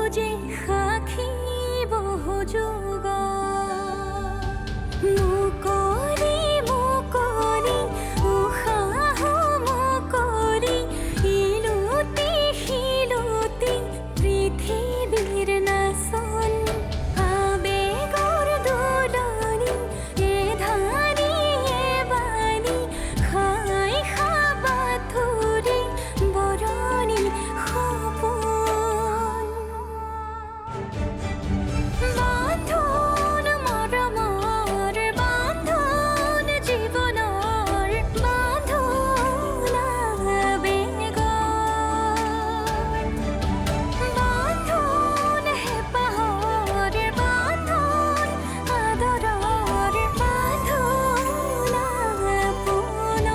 যে সাক্ষী বহু যুগ মুকৰি উশাহ মুকৰি ইলুতি শিলুতি পৃথিৱীৰ নাচন আবেগৰ দোলনি এ ধানি এ বাণী খাই খাবাথুৰি বৰণি সপোন বান্ধোন মৰমৰ বান্ধোন জীৱনৰ বান্ধোন আবেগৰ বান্ধোন হেঁপাহৰ বান্ধোন আদৰৰ বান্ধোন আপোনৰ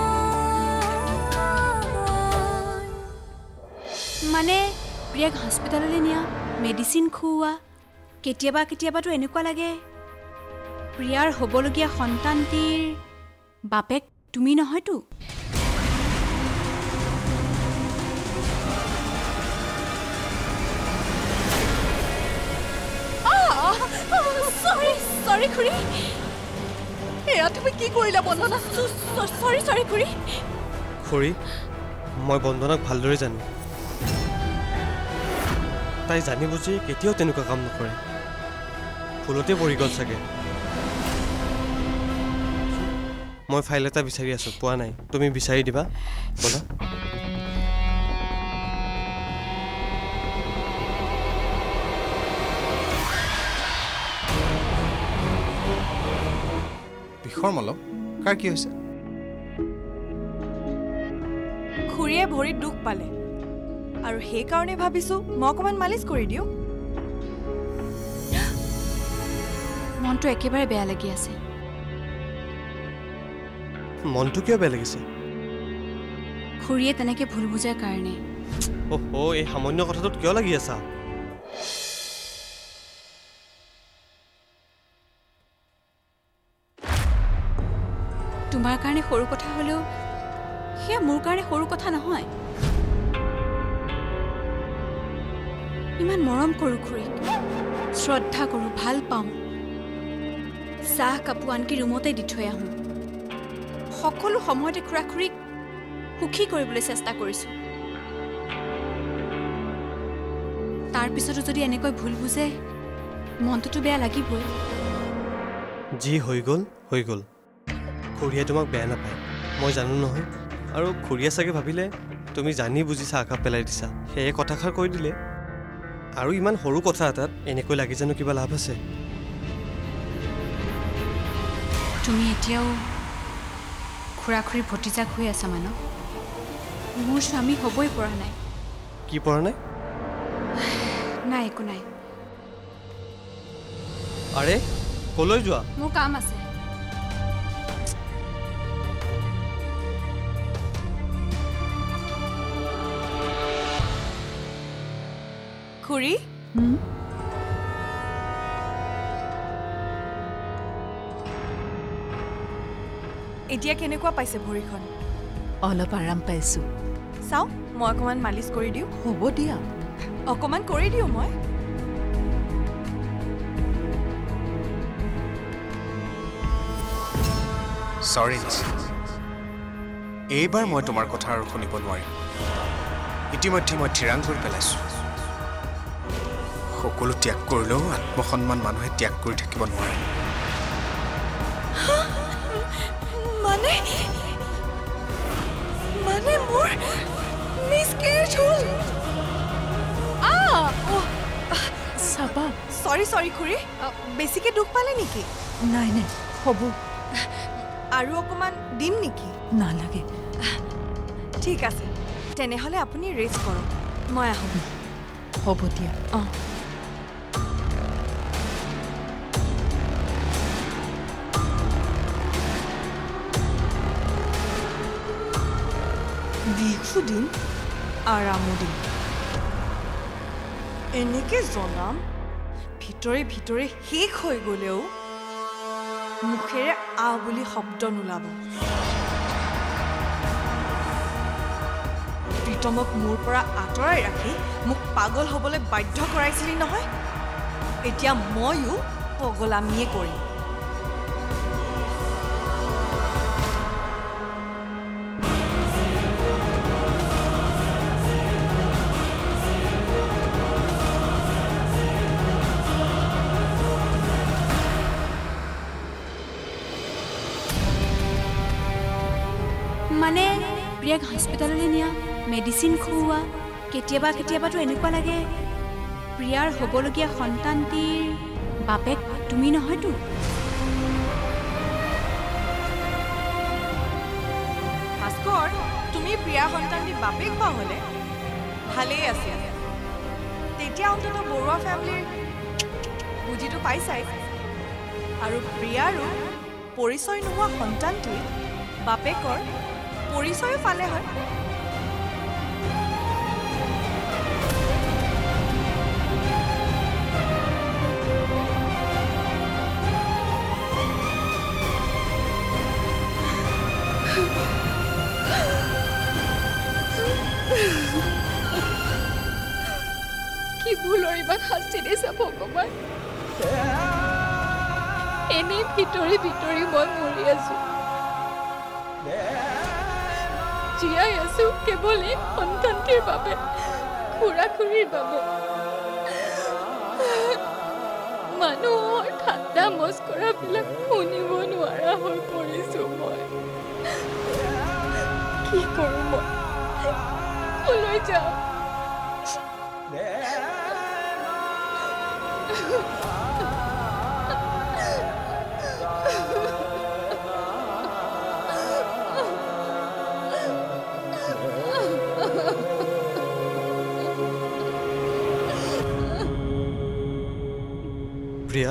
মানে প্ৰিয়াক হস্পিটাললৈ নিয়া মেডিচিন খুওৱা কেতিয়াবা কেতিয়াবাতো এনেকুৱা লাগে প্ৰিয়াৰ হ'বলগীয়া সন্তানটিৰ বাপেক তুমি নহয়তো সৰি খুৰী এয়া তুমি কি কৰিলা বন্দনা সৰি খুৰী খুৰী মই বন্দনাক ভালদৰে জানো তাই জানি বুজি কেতিয়াও তেনেকুৱা কাম নকৰে ভুলতে পৰি গ'ল চাগে মই ফাইল এটা বিচাৰি আছো পোৱা নাই তুমি বিচাৰি দিবা বলা বিষৰ মলম কাৰ কি হৈছে খুৰীয়ে ভৰিত দুখ পালে আৰু সেই কাৰণে ভাবিছো মই অকমান মালিচ কৰি দিও মনটো একেবাৰে বেয়া লাগি আছে মনটো কিয় বেয়া লাগিছে খুৰীয়ে তেনেকৈ ভুল বুজাৰ কাৰণে অহো এই সামান্য কথাটোত কিয় লাগি আছা তোমাৰ কাৰণে সৰু কথা হ'লেও সেয়া মোৰ কাৰণে সৰু কথা নহয় ইমান মৰম কৰোঁ খুৰীক শ্ৰদ্ধা কৰোঁ ভাল পাওঁ চাহ কাপোৰ আনকি ৰুমতে দি থৈ আহোঁ সকলো সময়তে খুৰা খুৰীক সুখী কৰিবলৈ চেষ্টা কৰিছোঁ তাৰপিছতো যদি এনেকৈ ভুল বুজে মনটোতো বেয়া লাগিবই যি হৈ গ'ল খুৰীয়ে তোমাক বেয়া নাপায় মই জানো নহয় আৰু খুৰীয়ে চাগে ভাবিলে তুমি জানি বুজি চাহ একাপ পেলাই দিছা সেয়ে কথাষাৰ কৈ দিলে আৰু ইমান সৰু কথা এটাত এনেকৈ লাগি জানো কিবা লাভ আছে তুমি এতিয়াও খুৰা খুৰীৰ ভতিজাক হৈ আছা মানৱ মোৰ স্বামী হ'বই পৰা নাই কি পৰা নাই নাই একো নাই আৰে কলৈ যোৱা মোৰ কাম আছে খুৰী এতিয়া কেনেকুৱা পাইছে ভৰিখন অলপ আৰাম পাইছো চাও মই অকমান মালিচ কৰি দিও হ'ব দিয়া অকমান কৰি দিও মই সৰি এইবাৰ মই তোমাৰ কথা আৰু শুনিব নোৱাৰিম ইতিমধ্যে মই থিৰাং কৰি পেলাইছো সকলো ত্যাগ কৰিলেও আত্মসন্মান মানুহে ত্যাগ কৰি থাকিব নোৱাৰে মানে মোৰ মিছকেজ হ'ল চাবা সৰি খুৰী বেছিকে দুখ পালে নেকি নাই হ'ব আৰু অকমান দিম নেকি নালাগে ঠিক আছে তেনেহ'লে আপুনি ৰেষ্ট কৰক মই আহোঁ হ'ব দিয়া বিষো দিম আৰামো দিম এনেকে জনাম ভিতৰে ভিতৰে শেষ হৈ গ'লেও মুখেৰে আ বুলি শব্দ নোলাব প্ৰিয়তমক মোৰ পৰা আঁতৰাই ৰাখি মোক পাগল হ'বলৈ বাধ্য কৰাইছিলি নহয় এতিয়া ময়ো পগলামিয়ে কৰিম মানে প্ৰিয়াক হস্পিটেললৈ নিয়া মেডিচিন খুওৱা কেতিয়াবা কেতিয়াবাতো এনেকুৱা লাগে প্ৰিয়াৰ হ'বলগীয়া সন্তানটিৰ বাপেক তুমি নহয়তো ভাস্কৰ তুমি প্ৰিয়া সন্তানটিৰ বাপেক বা হ'লে ভালেই আছে তেতিয়া অন্তত বৰুৱা ফেমিলিৰ বুজিটো পাইছাই আৰু প্ৰিয়াৰো পৰিচয় নোহোৱা সন্তানটিৰ বাপেকৰ পৰিচয় পালে হয় কি ভুলৰ ইমান শাস্তি দিছা ভগৱান এনেই ভিতৰি ভিতৰি মই মৰি আছো জীয়াই আছো কেৱল এই সন্তানটিৰ বাবে খুৰা খুৰীৰ বাবে মানুহৰ ঠাণ্ডা মস্কৰাবিলাক শুনিব নোৱাৰা হৈ পৰিছো মই কি কৰো মই কলৈ যাওঁ প্ৰিয়া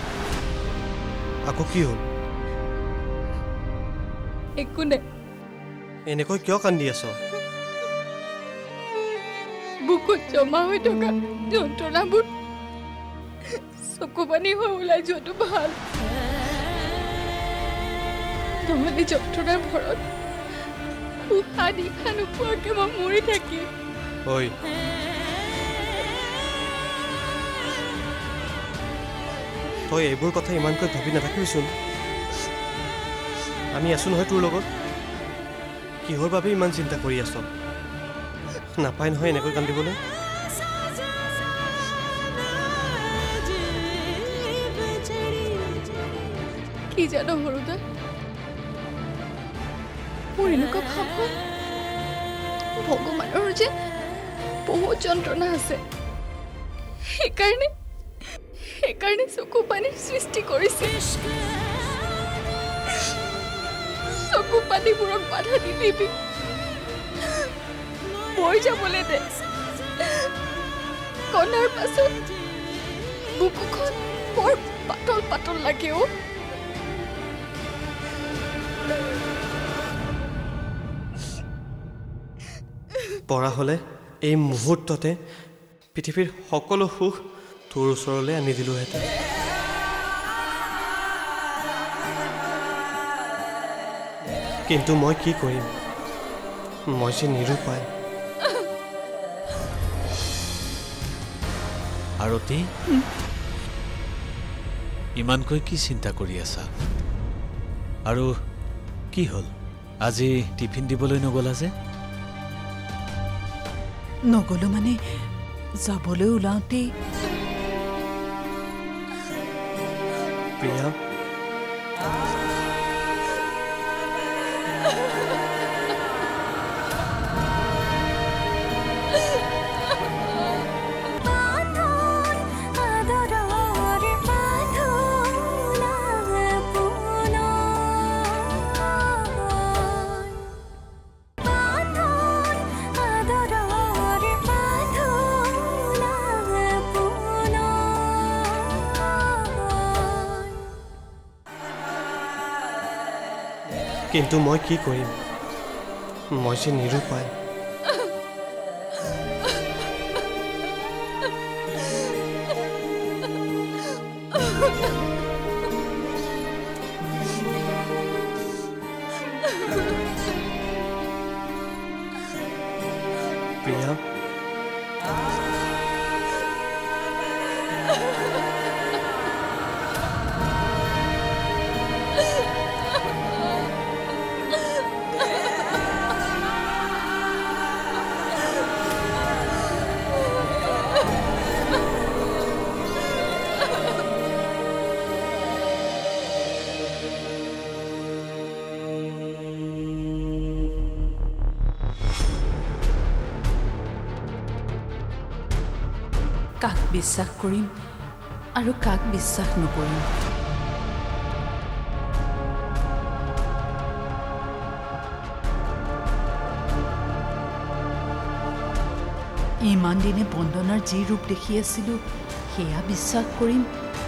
আকৌ কি হ'ল একো নাই এনেকৈ কিয় কান্দি আছ বুকুত জমা হৈ থকা যন্ত্ৰণাবোৰ চকু পানী হৈ ওলাই যোৱাটো ভাল নহ'লে যন্ত্ৰণাৰ ভৰত উশাহ নিশাহ নোপোৱাকৈ মই মৰি থাকিম ঐ তই এইবোৰ কথা ইমানকৈ ভাবি নাথাকিবিচোন আমি আছো নহয় তোৰ লগত কিহৰ বাবে ইমান চিন্তা কৰি আছ নাপায় নহয় এনেকৈ কান্দিবলৈ কি জানো সৰুদা মোৰ এনেকুৱা ভাৱ হয় ভগৱানৰ যে বহুত যন্ত্ৰণা আছে সেইকাৰণে চকু পানীৰ সৃষ্টি কৰিছে চকু পানীবোৰক বাধা নিদিবি বৈ যাবলৈ দে কণাৰ পাছত বুকুখন বৰ পাতল পাতল লাগেও পৰা হ'লে এই মুহূৰ্ততে পৃথিৱীৰ সকলো সুখ তোৰ ওচৰলৈ আনি দিলোহেঁতেন কিন্তু মই কি কৰিম মই যে নিৰুপায় আৰতি ইমানকৈ কি চিন্তা কৰি আছা আৰু কি হ'ল আজি টিফিন দিবলৈ নগলা যে নগলো মানে যাবলৈ ওলাওঁতেই প্ৰিয়া কিন্তু মই কি কৰিম মই যে নিৰুপায় কাক বিশ্বাস কৰিম আৰু কাক বিশ্বাস নকৰিম ইমান দিনে বন্দনাৰ যি ৰূপ দেখি আছিলো সেয়া বিশ্বাস কৰিম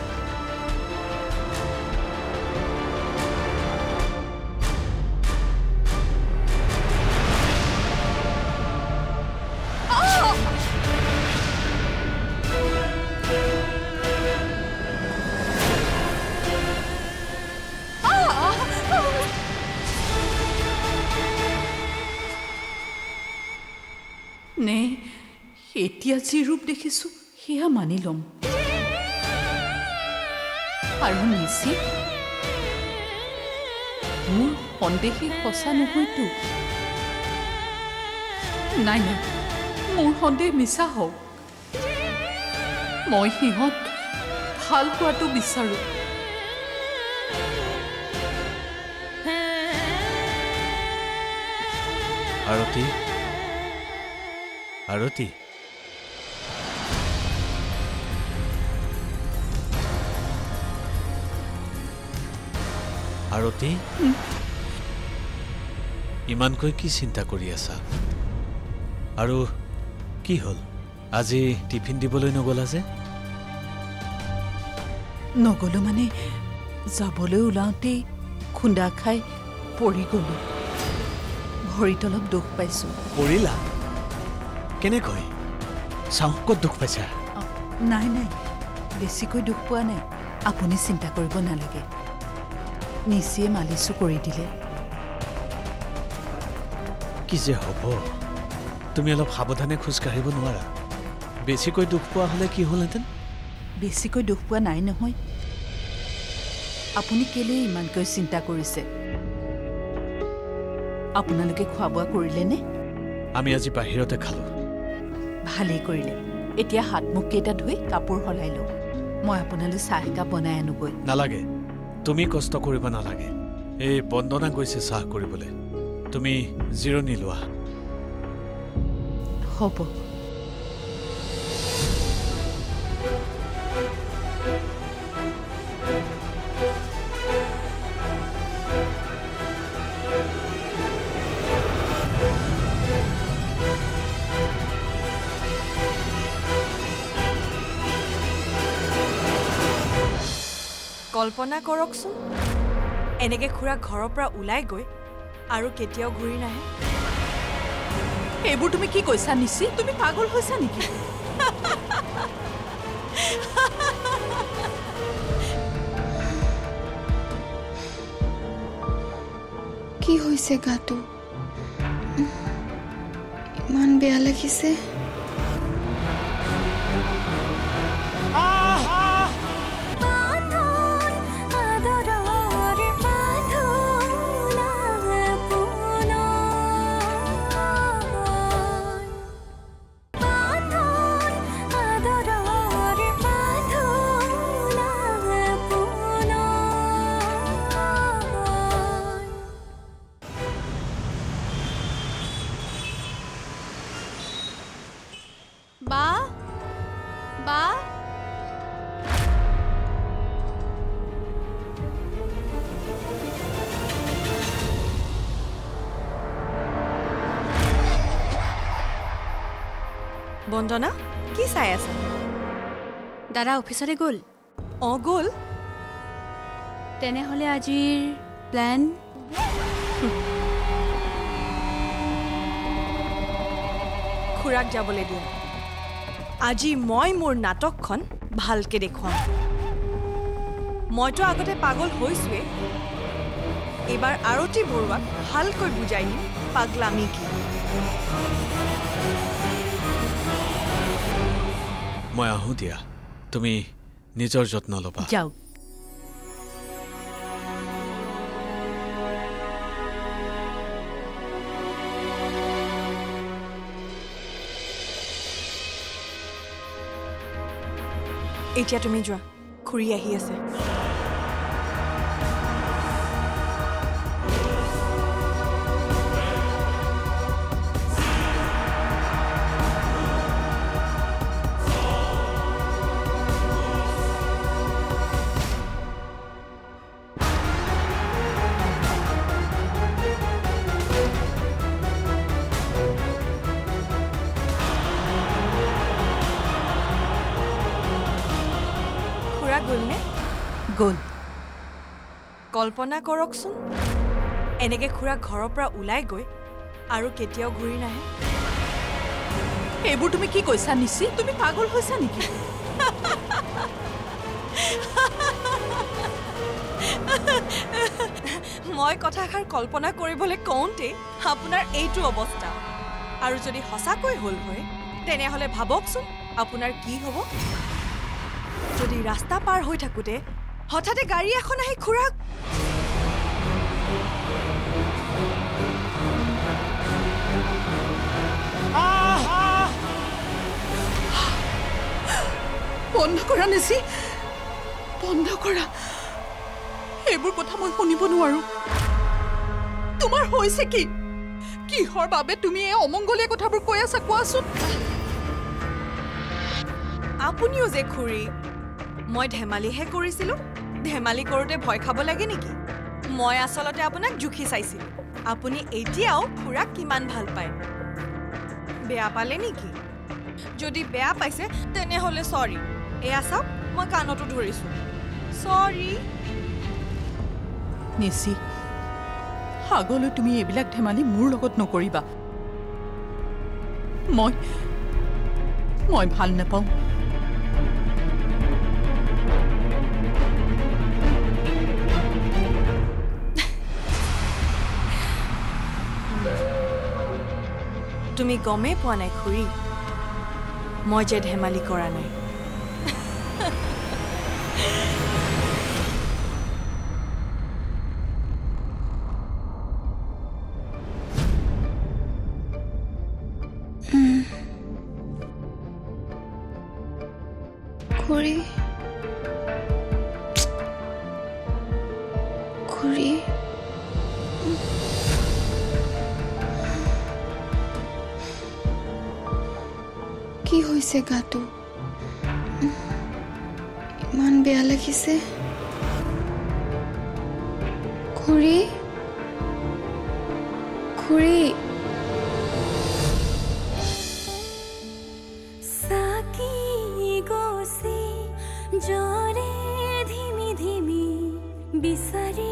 নে এতিয়া যি ৰূপ দেখিছো সেয়া মানি ল'ম আৰু নিচি মোৰ সন্দেহে সঁচা নহয়তো নাই নাই মোৰ সন্দেহ মিছা হওক মই সিহঁত ভাল পোৱাটো বিচাৰো আৰতি আৰতি আৰতি ইমানকৈ কি চিন্তা কৰি আছা আৰু কি হ'ল আজি টিফিন দিবলৈ নগলা যে নগলো মানে যাবলৈ ওলাওঁতেই খুন্দা খাই পৰি গলো ভৰিত অলপ দুখ পাইছো পৰিলা কেনেকৈ চাওঁ ক'ত দুখ পাইছা নাই নাই বেছিকৈ দুখ পোৱা নাই আপুনি চিন্তা কৰিব নালাগে নিচিয়ে মালিচো কৰি দিলে কি যে হ'ব তুমি অলপ সাৱধানে খোজকাঢ়িব নোৱাৰা বেছিকৈ দুখ পোৱা হ'লে কি হ'লহেঁতেন বেছিকৈ দুখ পোৱা নাই নহয় আপুনি কেলে ইমানকৈ চিন্তা কৰিছে আপোনালোকে খোৱা বোৱা কৰিলেনে আমি আজি বাহিৰতে খালোঁ ভালেই কৰিলে এতিয়া হাত মুখ কেইটা ধুই কাপোৰ সলাই লওঁ মই আপোনালৈ চাহ একাপ বনাই আনোগৈ নালাগে তুমি কষ্ট কৰিব নালাগে এই বন্দনা গৈছে চাহ কৰিবলৈ তুমি জিৰণি লোৱা হ'ব কল্পনা কৰকচোন এনেকে খুৰা ঘৰৰ পৰা ওলাই গৈ আৰু কেতিয়াও ঘূৰি নাহে এইবোৰ তুমি কি কৈছা নিচি তুমি পাগল হৈছা নেকি কি হৈছে গাটো ইমান বেয়া লাগিছে বা বা বন্দনা কি চাই আছা দাদা অফিচলৈ গ'ল অঁ গ'ল তেনেহ'লে আজিৰ প্লেন খুৰাক যাবলৈ দিওঁ আজি মই মোৰ নাটকখন ভালকে দেখুৱাম মইতো আগতে পাগল হৈছোৱে এইবাৰ আৰতি বৰুৱাক ভালকৈ বুজাই দিম পাগলামি কি মই আহোঁ দিয়া তুমি নিজৰ যত্ন ল'বা যাওক এতিয়া তুমি যোৱা খুৰী আহি আছে গ'লনে গ'ল কল্পনা কৰকচোন এনেকে খুৰা ঘৰৰ পৰা ওলাই গৈ আৰু কেতিয়াও ঘূৰি নাহে এইবোৰ তুমি কি কৈছা নিশি তুমি পাগল হৈছা নেকি মই কথাষাৰ কল্পনা কৰিবলৈ কওঁতে আপোনাৰ এইটো অৱস্থা আৰু যদি সঁচাকৈ হ'ল হয় তেনেহ'লে ভাবকচোন আপোনাৰ কি হ'ব যদি ৰাস্তা পাৰ হৈ থাকোঁতে হঠাতে গাড়ী এখন আহি খুৰাক বন্ধ কৰা নিশি বন্ধ কৰা এইবোৰ কথা মই শুনিব নোৱাৰো তোমাৰ হৈছে কি কিহৰ বাবে তুমি এই অমংগলীয়া কথাবোৰ কৈ আছা কোৱাচোন আপুনিও যে খুৰী মই ধেমালিহে কৰিছিলোঁ ধেমালি কৰোঁতে ভয় খাব লাগে নেকি মই আচলতে আপোনাক জুখি চাইছিলোঁ আপুনি এতিয়াও খুৰাক কিমান ভাল পায় বেয়া পালে নেকি যদি বেয়া পাইছে তেনেহ'লে চৰি এয়া চাওক মই কাণতো ধৰিছোঁ চৰি নিশি আগলৈ তুমি এইবিলাক ধেমালি মোৰ লগত নকৰিবা মই ভাল নাপাওঁ তুমি গমেই পোৱা নাই খুৰী মই যে ধেমালি কৰা নাই খুৰী খুৰী কি হৈছে গাটো ইমান বেয়া লাগিছে খুৰী খুৰী साकी गोसी जोरे धीमी धीमी बिसरी